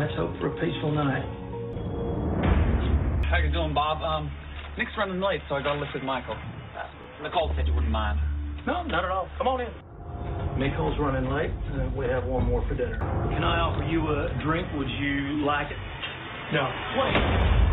Let's hope for a peaceful night. How you doing, Bob? Nick's running late, so I got a lift with Michael. Nicole said you wouldn't mind. No, not at all. Come on in. Nicole's running late. We have one more for dinner. Can I offer you a drink? Would you like it? No. Wait.